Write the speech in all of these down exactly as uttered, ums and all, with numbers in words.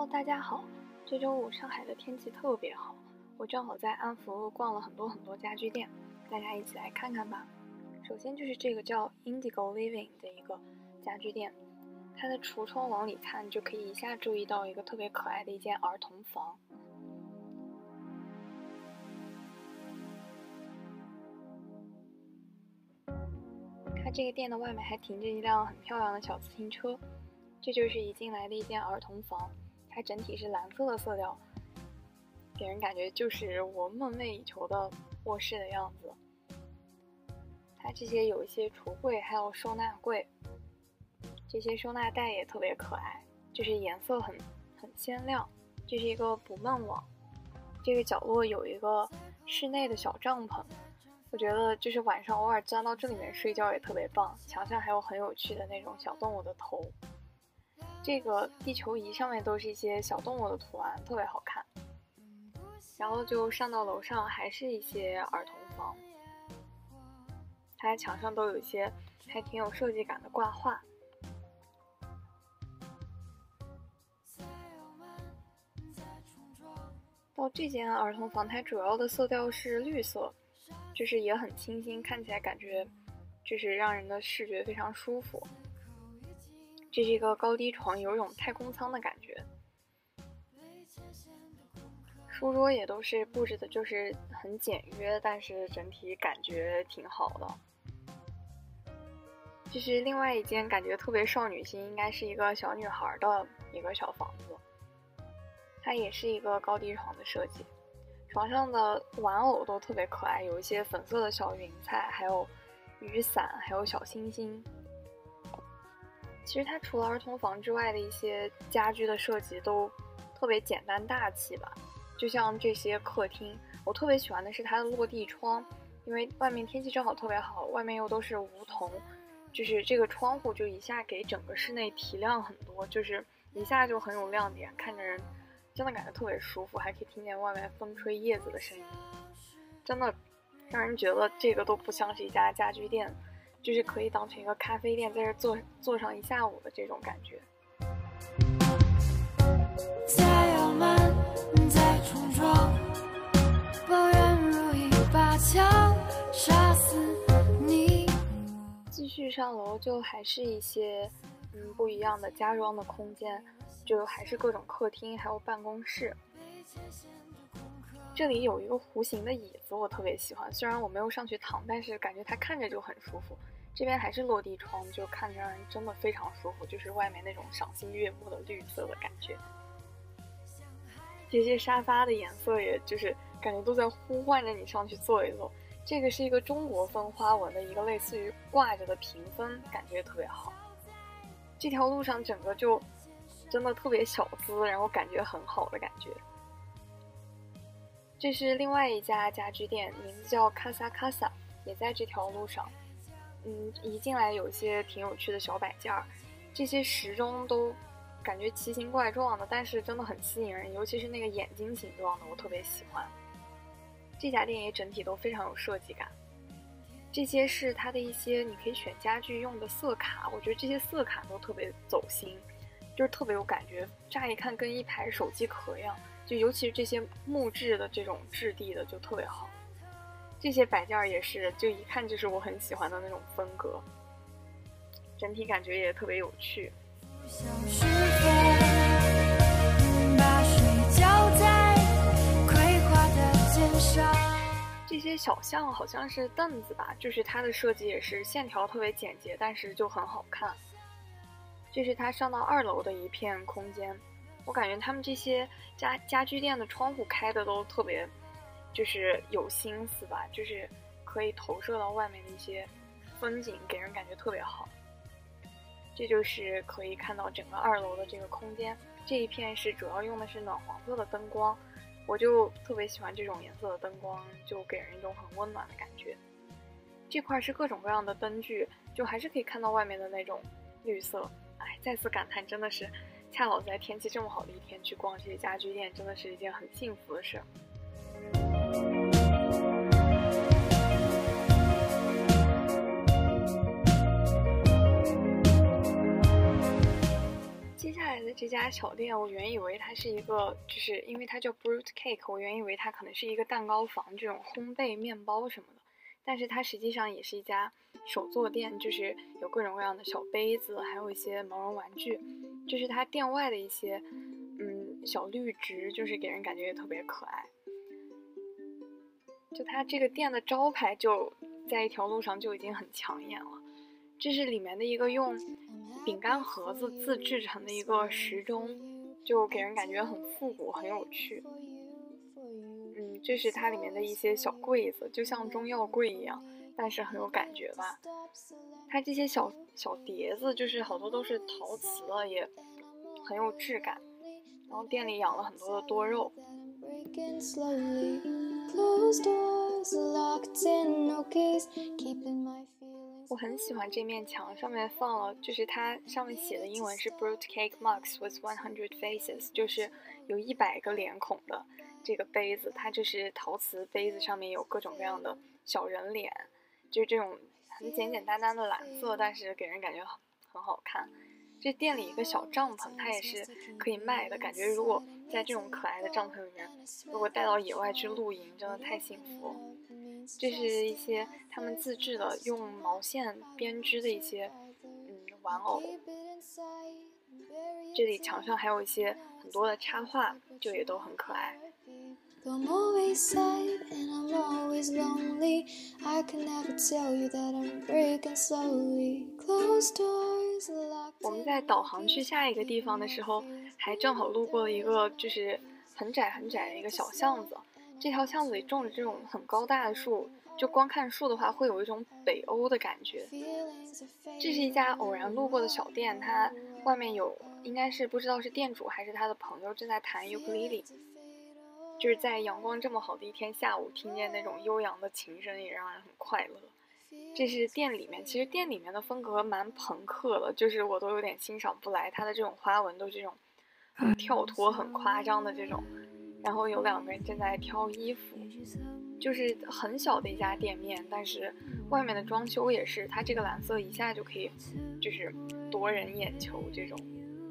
大家好，这周五上海的天气特别好，我正好在安福路逛了很多很多家居店，大家一起来看看吧。首先就是这个叫 Indigo Living 的一个家居店，它的橱窗往里看就可以一下注意到一个特别可爱的一间儿童房。看这个店的外面还停着一辆很漂亮的小自行车，这就是一进来的一间儿童房，它整体是蓝色的色调，给人感觉就是我梦寐以求的卧室的样子。它这些有一些橱柜，还有收纳柜，这些收纳袋也特别可爱，就是颜色很很鲜亮。这是一个捕梦网，这个角落有一个室内的小帐篷，我觉得就是晚上偶尔钻到这里面睡觉也特别棒。墙上还有很有趣的那种小动物的头，这个地球仪上面都是一些小动物的图案，特别好看。然后就上到楼上，还是一些儿童房，它墙上都有一些还挺有设计感的挂画。到这间儿童房，它主要的色调是绿色，就是也很清新，看起来感觉就是让人的视觉非常舒服。这是一个高低床，有一种太空舱的感觉。书桌也都是布置的就是很简约，但是整体感觉挺好的。这是另外一间感觉特别少女心，应该是一个小女孩的一个小房子，它也是一个高低床的设计，床上的玩偶都特别可爱，有一些粉色的小云彩，还有雨伞，还有小星星。其实它除了儿童房之外的一些家居的设计都特别简单大气吧，就像这些客厅，我特别喜欢的是它的落地窗，因为外面天气正好特别好，外面又都是梧桐，就是这个窗户就一下给整个室内提亮很多，就是一下就很有亮点，看着人真的感觉特别舒服，还可以听见外面风吹叶子的声音，真的让人觉得这个都不像是一家家居店，就是可以当成一个咖啡店，在这坐坐上一下午的这种感觉。 再傲慢，再冲撞，抱怨如一把枪，杀死你。 继续上楼，就还是一些嗯不一样的家装的空间，就还是各种客厅，还有办公室。这里有一个弧形的椅子，我特别喜欢，虽然我没有上去躺，但是感觉它看着就很舒服。这边还是落地窗，就看着让人真的非常舒服，就是外面那种赏心悦目的绿色的感觉。这些沙发的颜色也就是感觉都在呼唤着你上去坐一坐。这个是一个中国风花纹的一个类似于挂着的屏风，感觉特别好。这条路上整个就真的特别小资，然后感觉很好的感觉。这是另外一家家居店，名字叫卡萨卡萨，也在这条路上。嗯，一进来有一些挺有趣的小摆件儿，这些时钟都感觉奇形怪状的，但是真的很吸引人，尤其是那个眼睛形状的，我特别喜欢。这家店也整体都非常有设计感。这些是它的一些你可以选家具用的色卡，我觉得这些色卡都特别走心，就是特别有感觉，乍一看跟一排手机壳一样，就尤其是这些木质的这种质地的就特别好。这些摆件也是，就一看就是我很喜欢的那种风格，整体感觉也特别有趣。 把水浇在葵花的肩上。 这些小象好像是凳子吧，就是它的设计也是线条特别简洁，但是就很好看。这是它上到二楼的一片空间，我感觉他们这些家家居店的窗户开的都特别就是有心思吧，就是可以投射到外面的一些风景，给人感觉特别好。这就是可以看到整个二楼的这个空间，这一片是主要用的是暖黄色的灯光，我就特别喜欢这种颜色的灯光，就给人一种很温暖的感觉。这块是各种各样的灯具，就还是可以看到外面的那种绿色。哎，再次感叹，真的是恰好在天气这么好的一天去逛这些家居店，真的是一件很幸福的事。 接下来的这家小店，我原以为它是一个，就是因为它叫 Brut Cake， 我原以为它可能是一个蛋糕房这种烘焙面包什么的，但是它实际上也是一家手作店，就是有各种各样的小杯子，还有一些毛绒玩具，就是它店外的一些嗯小绿植，就是给人感觉也特别可爱。就它这个店的招牌就在一条路上就已经很抢眼了，这是里面的一个用饼干盒子自制成的一个时钟，就给人感觉很复古很有趣。嗯，这是它里面的一些小柜子，就像中药柜一样，但是很有感觉吧。它这些小小碟子就是好多都是陶瓷的，也很有质感。然后店里养了很多的多肉。我很喜欢这面墙，上面放了，就是它上面写的英文是 Brut Cake Mugs with one hundred faces， 就是有一百个脸孔的这个杯子，它就是陶瓷杯子，上面有各种各样的小人脸，就是这种很简简单单的蓝色，但是给人感觉很很好看。这店里一个小帐篷，它也是可以卖的，感觉如果在这种可爱的帐篷里面，如果带到野外去露营，真的太幸福了。这是一些他们自制的用毛线编织的一些嗯玩偶。这里墙上还有一些很多的插画，就也都很可爱。I'm always sad and I'm always lonely. I can never tell you that I'm breaking slowly. Closed doors, locked. 我们在导航去下一个地方的时候，还正好路过了一个就是很窄很窄的一个小巷子。这条巷子里种着这种很高大的树，就光看树的话，会有一种北欧的感觉。这是一家偶然路过的小店，它外面有应该是不知道是店主还是他的朋友正在弹尤克里里。就是在阳光这么好的一天下午，听见那种悠扬的琴声也让人很快乐。这是店里面，其实店里面的风格蛮朋克的，就是我都有点欣赏不来，它的这种花纹都是这种很跳脱很夸张的这种。然后有两个人正在挑衣服，就是很小的一家店面，但是外面的装修也是，它这个蓝色一下就可以就是夺人眼球这种。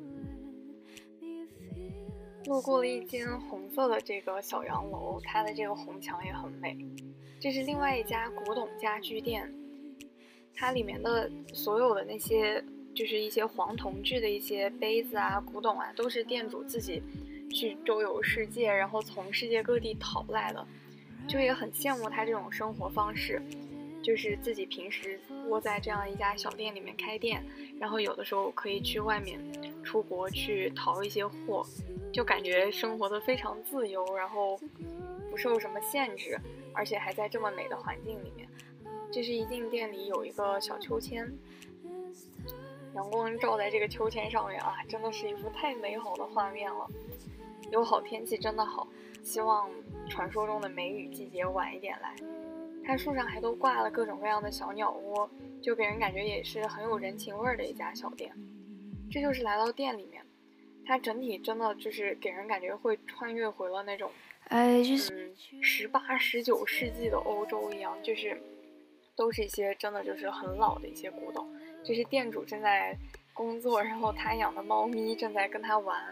路过了一间红色的这个小洋楼，它的这个红墙也很美。这是另外一家古董家居店，它里面的所有的那些就是一些黄铜制的一些杯子啊、古董啊，都是店主自己去周游世界，然后从世界各地淘来的。就也很羡慕他这种生活方式，就是自己平时窝在这样一家小店里面开店，然后有的时候可以去外面出国去淘一些货，就感觉生活的非常自由，然后不受什么限制，而且还在这么美的环境里面。这是一进店里有一个小秋千，阳光照在这个秋千上面啊，真的是一幅太美好的画面了。有好天气真的好，希望传说中的梅雨季节晚一点来。它树上还都挂了各种各样的小鸟窝，就给人感觉也是很有人情味的一家小店。这就是来到店里面，它整体真的就是给人感觉会穿越回了那种嗯十八、十九世纪的欧洲一样，就是都是一些真的就是很老的一些古董。这是店主正在工作，然后他养的猫咪正在跟他玩。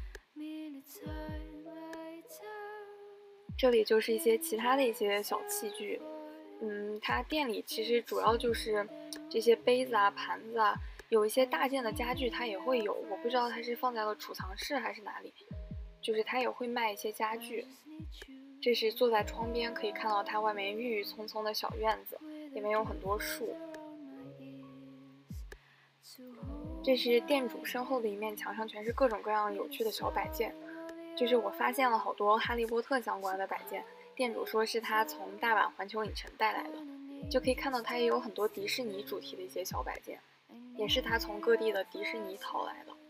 这里就是一些其他的一些小器具，嗯，它店里其实主要就是这些杯子啊、盘子啊，有一些大件的家具它也会有，我不知道它是放在了储藏室还是哪里，就是它也会卖一些家具。这是坐在窗边可以看到它外面郁郁葱葱的小院子，里面有很多树。这是店主身后的一面墙上全是各种各样有趣的小摆件，就是我发现了好多哈利波特相关的摆件，店主说是他从大阪环球影城带来的，就可以看到他也有很多迪士尼主题的一些小摆件，也是他从各地的迪士尼淘来的。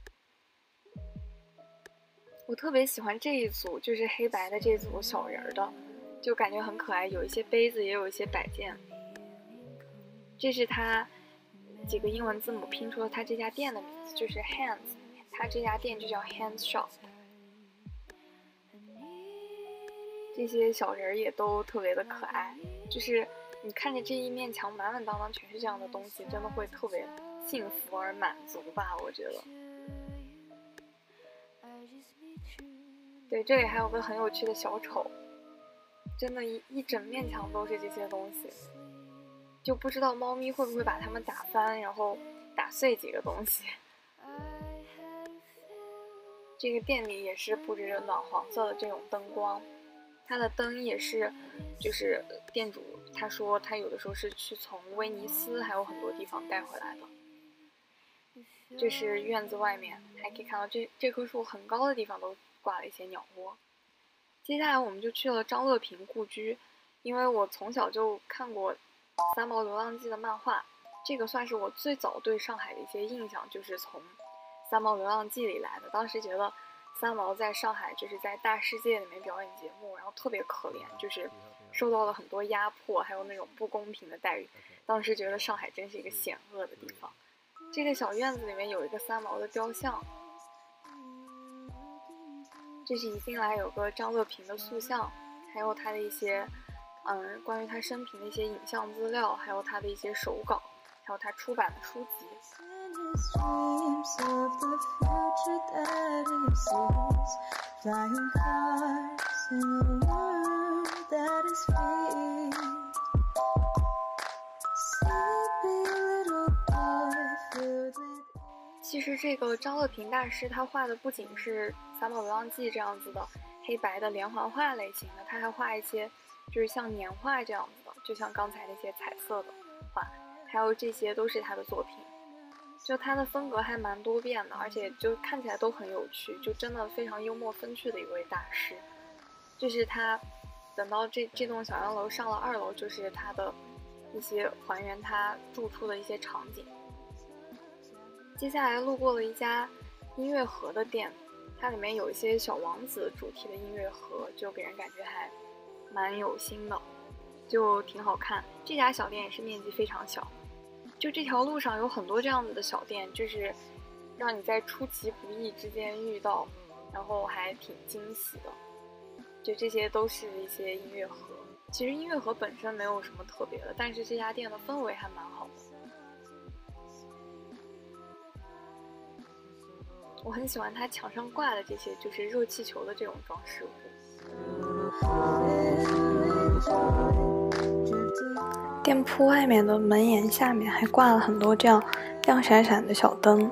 我特别喜欢这一组，就是黑白的这组小人的，就感觉很可爱，有一些杯子也有一些摆件。这是他几个英文字母拼出了他这家店的名字，就是 Hands， 他这家店就叫 Hands Shop。这些小人也都特别的可爱，就是你看着这一面墙满满当当全是这样的东西，真的会特别幸福而满足吧，我觉得。 对，这里还有个很有趣的小丑，真的一一整面墙都是这些东西，就不知道猫咪会不会把它们打翻，然后打碎几个东西。这个店里也是布置着暖黄色的这种灯光，它的灯也是，就是店主他说他有的时候是去从威尼斯还有很多地方带回来的。这是院子外面，还可以看到这这棵树很高的地方都挂了一些鸟窝。接下来我们就去了张乐平故居，因为我从小就看过《三毛流浪记》的漫画，这个算是我最早对上海的一些印象，就是从《三毛流浪记》里来的。当时觉得三毛在上海就是在大世界里面表演节目，然后特别可怜，就是受到了很多压迫，还有那种不公平的待遇。当时觉得上海真是一个险恶的地方。这个小院子里面有一个三毛的雕像，这是一进来有个张乐平的塑像，还有他的一些嗯关于他生平的一些影像资料，还有他的一些手稿，还有他出版的书籍。其实这个张乐平大师他画的不仅是《三毛流浪记》这样子的黑白的连环画类型的，他还画一些就是像年画这样子的，就像刚才那些彩色的画，还有这些都是他的作品。就他的风格还蛮多变的，而且就看起来都很有趣，就真的非常幽默风趣的一位大师。这是他等到这这栋小洋楼上了二楼，就是他的一些还原他住处的一些场景。接下来路过了一家音乐盒的店，它里面有一些小王子主题的音乐盒，就给人感觉还蛮有心的，就挺好看。这家小店也是面积非常小，就这条路上有很多这样子的小店，就是让你在出其不意之间遇到，然后还挺惊喜的。就这些都是一些音乐盒，其实音乐盒本身没有什么特别的，但是这家店的氛围还蛮好的。我很喜欢它墙上挂的这些就是热气球的这种装饰物。店铺外面的门檐下面还挂了很多这样亮闪闪的小灯。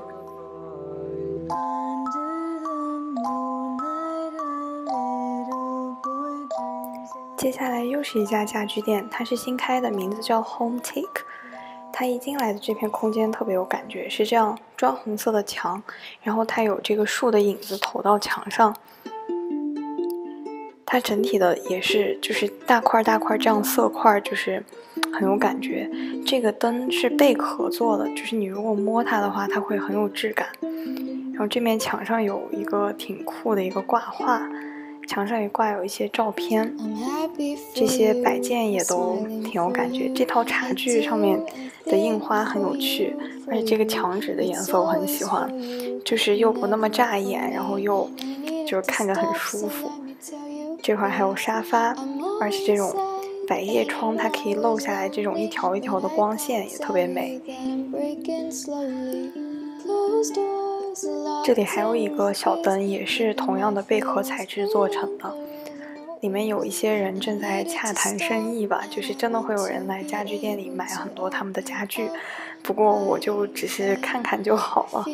接下来又是一家家居店，它是新开的，名字叫 Home Take。它一进来的这片空间特别有感觉，是这样砖红色的墙，然后它有这个树的影子投到墙上。它整体的也是就是大块大块这样色块，就是很有感觉。这个灯是贝壳做的，就是你如果摸它的话，它会很有质感。然后这面墙上有一个挺酷的一个挂画，墙上也挂有一些照片，这些摆件也都挺有感觉。这套茶具上面的印花很有趣，而且这个墙纸的颜色我很喜欢，就是又不那么扎眼，然后又就是看着很舒服。这块还有沙发，而且这种百叶窗它可以漏下来这种一条一条的光线，也特别美。这里还有一个小灯，也是同样的贝壳材质做成的，里面有一些人正在洽谈生意吧，就是真的会有人来家具店里买很多他们的家具，不过我就只是看看就好了。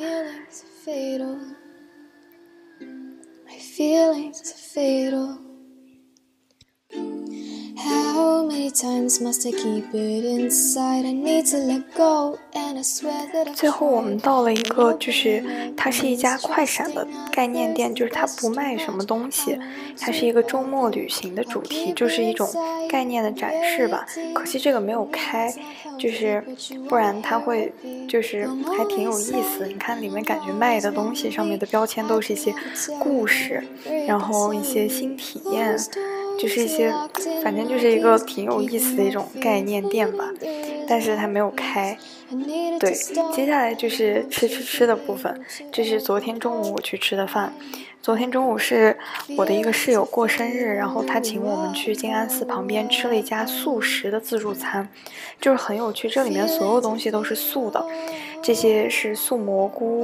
最后我们到了一个就是它是一家快闪的概念店，就是它不卖什么东西，它是一个周末旅行的主题，就是一种概念的展示吧。可惜这个没有开，就是不然它会就是还挺有意思。你看里面感觉卖的东西上面的标签都是一些故事，然后一些新体验，就是一些反正就是一个挺有意思的一种概念店吧，但是它没有开。对，接下来就是吃吃吃的部分，这是昨天中午我去吃的饭。昨天中午是我的一个室友过生日，然后他请我们去静安寺旁边吃了一家素食的自助餐，就是很有趣，这里面所有东西都是素的，这些是素蘑菇，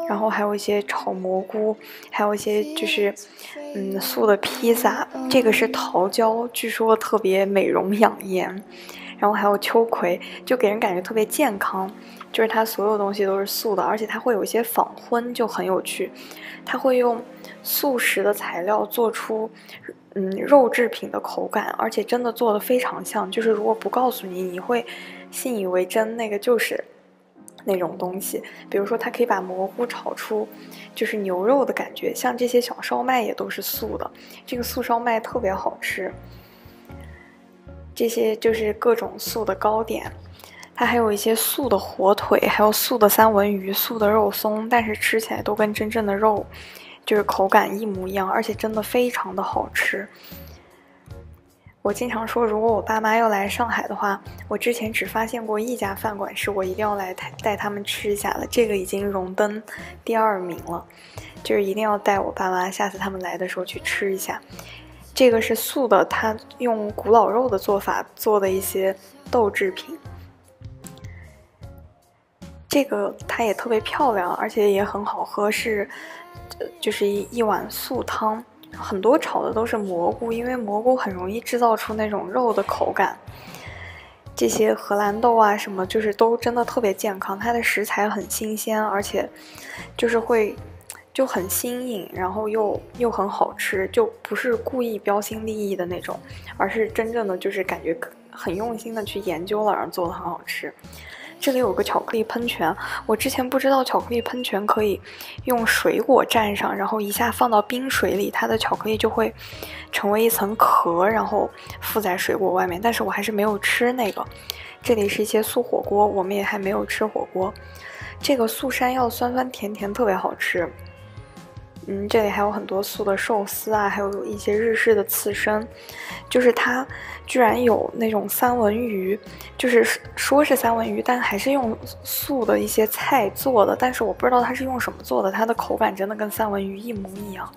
然后还有一些炒蘑菇，还有一些就是嗯素的披萨，这个是桃胶，据说特别美容养颜。然后还有秋葵，就给人感觉特别健康，就是它所有东西都是素的，而且它会有一些仿荤，就很有趣。它会用素食的材料做出嗯肉制品的口感，而且真的做得非常像，就是如果不告诉你，你会信以为真，那个就是那种东西。比如说它可以把蘑菇炒出就是牛肉的感觉，像这些小烧麦也都是素的，这个素烧麦特别好吃。这些就是各种素的糕点，它还有一些素的火腿，还有素的三文鱼、素的肉松，但是吃起来都跟真正的肉就是口感一模一样，而且真的非常的好吃。我经常说，如果我爸妈要来上海的话，我之前只发现过一家饭馆是我一定要来带他们吃一下的，这个已经荣登第二名了，就是一定要带我爸妈下次他们来的时候去吃一下。这个是素的，它用古老肉的做法做的一些豆制品。这个它也特别漂亮，而且也很好喝，是就是一一碗素汤。很多炒的都是蘑菇，因为蘑菇很容易制造出那种肉的口感。这些荷兰豆啊什么，就是都真的特别健康，它的食材很新鲜，而且就是会就很新颖，然后又又很好吃，就不是故意标新立异的那种，而是真正的就是感觉很用心的去研究了，然后做的很好吃。这里有个巧克力喷泉，我之前不知道巧克力喷泉可以用水果蘸上，然后一下放到冰水里，它的巧克力就会成为一层壳，然后附在水果外面，但是我还是没有吃那个。这里是一些素火锅，我们也还没有吃火锅。这个素山药酸酸甜甜，特别好吃。嗯，这里还有很多素的寿司啊，还有一些日式的刺身，就是它居然有那种三文鱼，就是说是三文鱼，但还是用素的一些菜做的，但是我不知道它是用什么做的，它的口感真的跟三文鱼一模一样。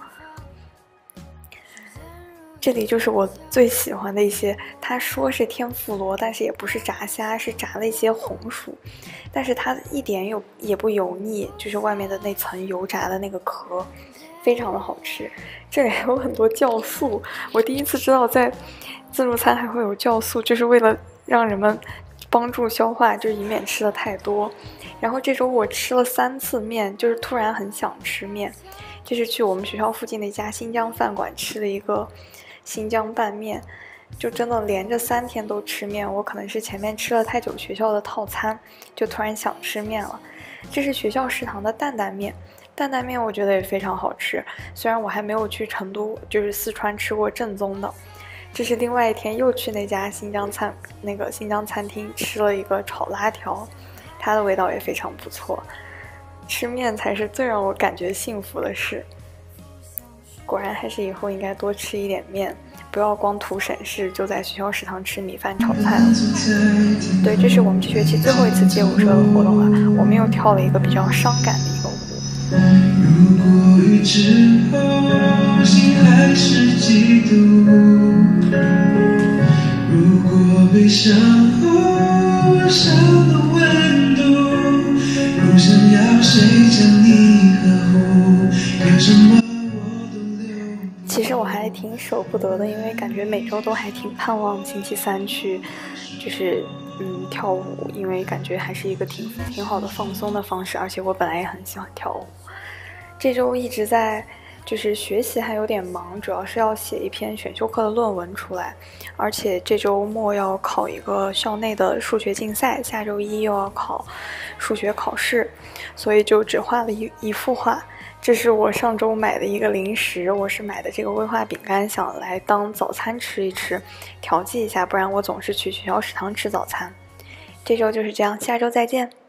这里就是我最喜欢的一些，他说是天妇罗，但是也不是炸虾，是炸了一些红薯，但是它一点有也不油腻，就是外面的那层油炸的那个壳非常的好吃。这里还有很多酵素，我第一次知道在自助餐还会有酵素，就是为了让人们帮助消化，就以免吃的太多。然后这周我吃了三次面，就是突然很想吃面，就是去我们学校附近的一家新疆饭馆吃了一个新疆拌面，就真的连着三天都吃面。我可能是前面吃了太久学校的套餐，就突然想吃面了。这是学校食堂的担担面，担担面我觉得也非常好吃，虽然我还没有去成都就是四川吃过正宗的。这是另外一天又去那家新疆餐那个新疆餐厅吃了一个炒拉条，它的味道也非常不错。吃面才是最让我感觉幸福的事。果然还是以后应该多吃一点面，不要光图省事就在学校食堂吃米饭炒菜了。对，这是我们这学期最后一次街舞社的活动了，我们又跳了一个比较伤感的一个舞。如果雨之后心还是嫉妒，如果悲伤后少了温度，不想要谁将你呵护，有什么其实我还挺舍不得的，因为感觉每周都还挺盼望星期三去就是嗯跳舞，因为感觉还是一个挺挺好的放松的方式，而且我本来也很喜欢跳舞。这周一直在就是学习还有点忙，主要是要写一篇选修课的论文出来，而且这周末要考一个校内的数学竞赛，下周一又要考数学考试，所以就只画了一一幅画。这是我上周买的一个零食，我是买的这个威化饼干，想来当早餐吃一吃，调剂一下，不然我总是去学校食堂吃早餐。这周就是这样，下周再见。